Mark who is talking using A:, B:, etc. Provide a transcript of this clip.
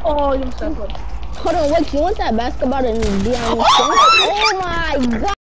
A: Oh, you suck.
B: Hold on, wait, you want that basketball to be on the screen? Oh my god!